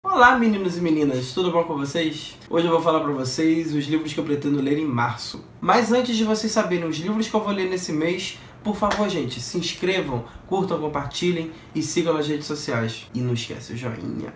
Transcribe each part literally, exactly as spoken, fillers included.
Olá meninos e meninas, tudo bom com vocês? Hoje eu vou falar para vocês os livros que eu pretendo ler em março. Mas antes de vocês saberem os livros que eu vou ler nesse mês, por favor gente, se inscrevam, curtam, compartilhem e sigam nas redes sociais. E não esquece o joinha.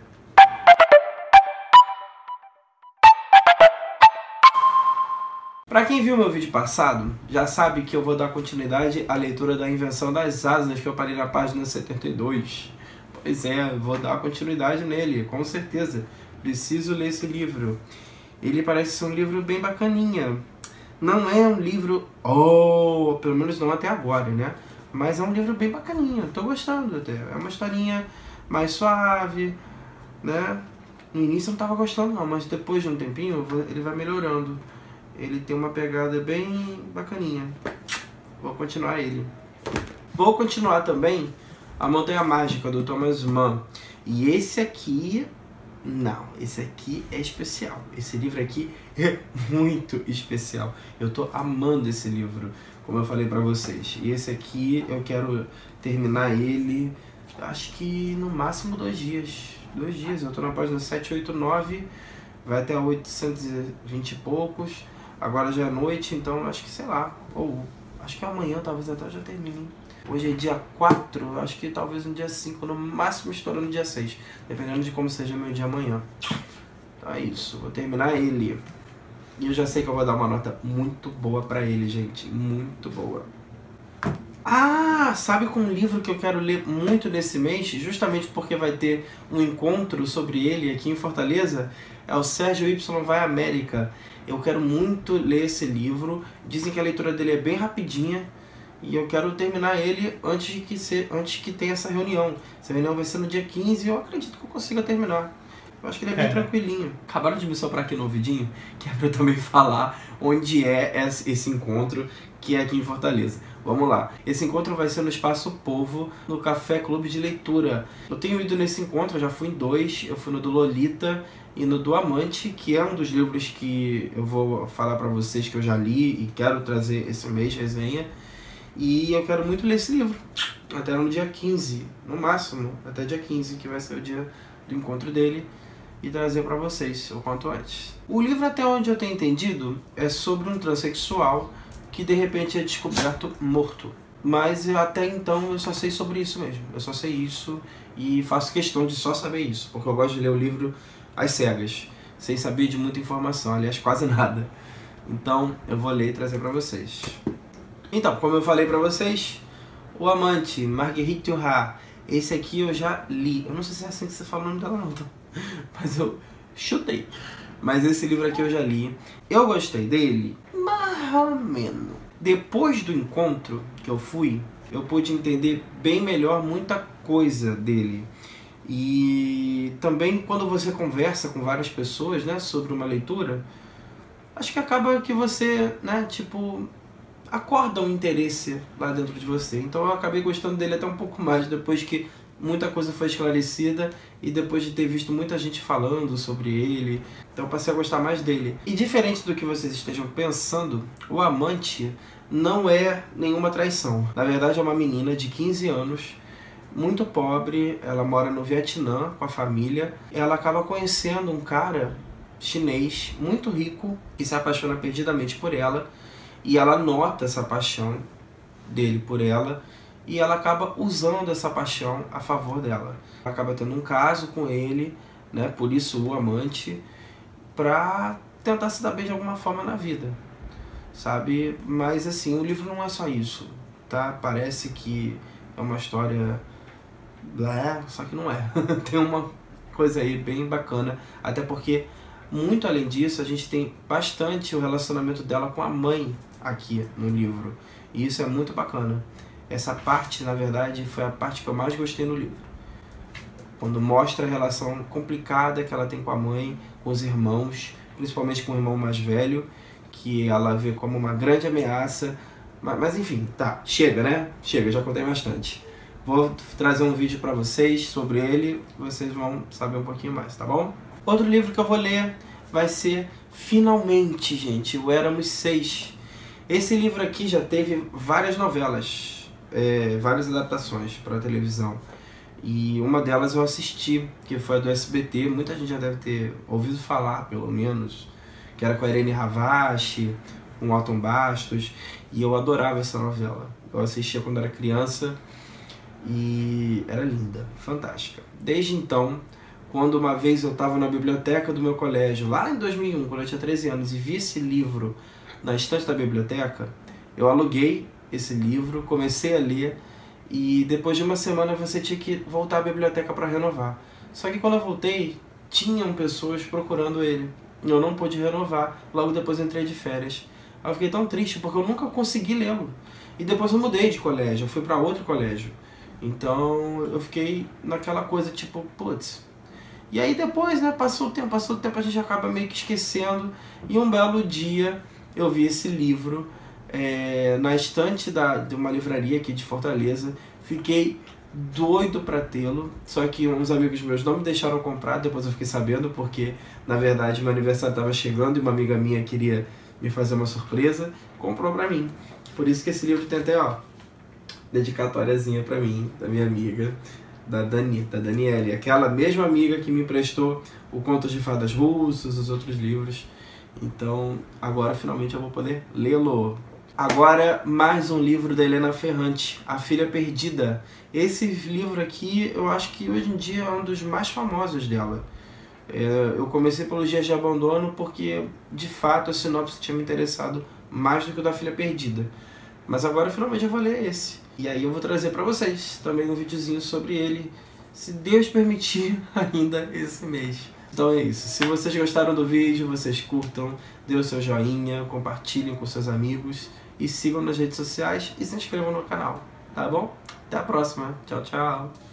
Para quem viu meu vídeo passado, já sabe que eu vou dar continuidade à leitura da Invenção das Asas, que eu parei na página setenta e dois. Pois é, vou dar continuidade nele, com certeza. Preciso ler esse livro. Ele parece ser um livro bem bacaninha. Não é um livro... Oh, pelo menos não até agora, né? Mas é um livro bem bacaninha. Tô gostando até. É uma historinha mais suave, né? No início eu não tava gostando não, mas depois de um tempinho ele vai melhorando. Ele tem uma pegada bem bacaninha. Vou continuar ele. Vou continuar também A Montanha Mágica, do Thomas Mann. E esse aqui... Não, esse aqui é especial. Esse livro aqui é muito especial. Eu tô amando esse livro, como eu falei pra vocês. E esse aqui eu quero terminar ele, acho que no máximo dois dias. Dois dias, eu tô na página sete, oito, nove, vai até oitocentos e vinte e poucos. Agora já é noite, então acho que sei lá. Ou acho que amanhã talvez até já termine. Hoje é dia quatro, acho que talvez no dia cinco, no máximo estourando no dia seis. Dependendo de como seja meu dia amanhã. Então é isso, vou terminar ele. E eu já sei que eu vou dar uma nota muito boa pra ele, gente. Muito boa. Ah, sabe com um livro que eu quero ler muito nesse mês? Justamente porque vai ter um encontro sobre ele aqui em Fortaleza. É o Sérgio Y Vai América. Eu quero muito ler esse livro. Dizem que a leitura dele é bem rapidinha. E eu quero terminar ele antes de que, ser, antes que tenha essa reunião. Essa reunião vai ser no dia quinze e eu acredito que eu consiga terminar. Eu acho que ele é bem é. tranquilinho. Acabaram de me soprar aqui no ouvidinho, que é pra eu também falar onde é esse encontro, que é aqui em Fortaleza. Vamos lá. Esse encontro vai ser no Espaço Povo, no Café Clube de Leitura. Eu tenho ido nesse encontro, eu já fui em dois. Eu fui no do Lolita e no do Amante, que é um dos livros que eu vou falar pra vocês que eu já li e quero trazer esse mês resenha. E eu quero muito ler esse livro, até no dia quinze, no máximo, até dia quinze, que vai ser o dia do encontro dele, e trazer pra vocês o quanto antes. O livro, até onde eu tenho entendido, é sobre um transexual que de repente é descoberto morto. Mas até então eu só sei sobre isso mesmo, eu só sei isso e faço questão de só saber isso, porque eu gosto de ler o livro às cegas, sem saber de muita informação, aliás quase nada. Então eu vou ler e trazer pra vocês. Então, como eu falei pra vocês, O Amante, Marguerite Duras, esse aqui eu já li. Eu não sei se é assim que você fala o nome dela não, mas eu chutei. Mas esse livro aqui eu já li. Eu gostei dele, mais ou menos. Depois do encontro que eu fui, eu pude entender bem melhor muita coisa dele. E também quando você conversa com várias pessoas, né, sobre uma leitura, acho que acaba que você, né, tipo... acorda um interesse lá dentro de você. Então eu acabei gostando dele até um pouco mais, depois que muita coisa foi esclarecida e depois de ter visto muita gente falando sobre ele. Então eu passei a gostar mais dele. E diferente do que vocês estejam pensando, O Amante não é nenhuma traição. Na verdade é uma menina de quinze anos, muito pobre, ela mora no Vietnã com a família. Ela acaba conhecendo um cara chinês muito rico que se apaixona perdidamente por ela. E ela nota essa paixão dele por ela e ela acaba usando essa paixão a favor dela. Ela acaba tendo um caso com ele, né, por isso o amante, pra tentar se dar bem de alguma forma na vida, sabe? Mas assim, o livro não é só isso, tá? Parece que é uma história... blé, só que não é. Tem uma coisa aí bem bacana, até porque, muito além disso, a gente tem bastante o relacionamento dela com a mãe aqui no livro. E isso é muito bacana. Essa parte, na verdade, foi a parte que eu mais gostei no livro. Quando mostra a relação complicada que ela tem com a mãe, com os irmãos, principalmente com o irmão mais velho, que ela vê como uma grande ameaça. Mas, mas enfim, tá, chega, né? Chega, já contei bastante. Vou trazer um vídeo pra vocês sobre ele, vocês vão saber um pouquinho mais, tá bom? Outro livro que eu vou ler vai ser, finalmente, gente, o Éramos Seis. Esse livro aqui já teve várias novelas, é, várias adaptações para televisão. E uma delas eu assisti, que foi a do S B T, muita gente já deve ter ouvido falar, pelo menos, que era com a Irene Havashi, com o Alton Bastos, e eu adorava essa novela. Eu assistia quando era criança e era linda, fantástica. Desde então, quando uma vez eu estava na biblioteca do meu colégio, lá em dois mil e um, quando eu tinha treze anos, e vi esse livro na estante da biblioteca, eu aluguei esse livro, comecei a ler, e depois de uma semana você tinha que voltar à biblioteca para renovar. Só que quando eu voltei, tinham pessoas procurando ele. Eu não pude renovar, logo depois entrei de férias. Eu fiquei tão triste porque eu nunca consegui lê-lo. E depois eu mudei de colégio, eu fui para outro colégio. Então eu fiquei naquela coisa tipo, putz. E aí depois, né, passou o tempo, passou o tempo, a gente acaba meio que esquecendo. E um belo dia eu vi esse livro é, na estante da, de uma livraria aqui de Fortaleza. Fiquei doido para tê-lo, só que uns amigos meus não me deixaram comprar, depois eu fiquei sabendo, porque na verdade meu aniversário estava chegando e uma amiga minha queria me fazer uma surpresa, comprou para mim. Por isso que esse livro tem até, ó, dedicatóriazinha para mim, da minha amiga, da Dani, da Daniele, aquela mesma amiga que me emprestou o Contos de Fadas Russos, os outros livros. Então agora finalmente eu vou poder lê-lo. Agora mais um livro da Helena Ferrante, A Filha Perdida. Esse livro aqui eu acho que hoje em dia é um dos mais famosos dela. É, eu comecei pelos Dias de Abandono porque de fato a sinopse tinha me interessado mais do que o da Filha Perdida. Mas agora finalmente eu vou ler esse. E aí eu vou trazer para vocês também um videozinho sobre ele, se Deus permitir, ainda esse mês. Então é isso. Se vocês gostaram do vídeo, vocês curtam, dê o seu joinha, compartilhem com seus amigos e sigam nas redes sociais e se inscrevam no canal, tá bom? Até a próxima. Tchau, tchau.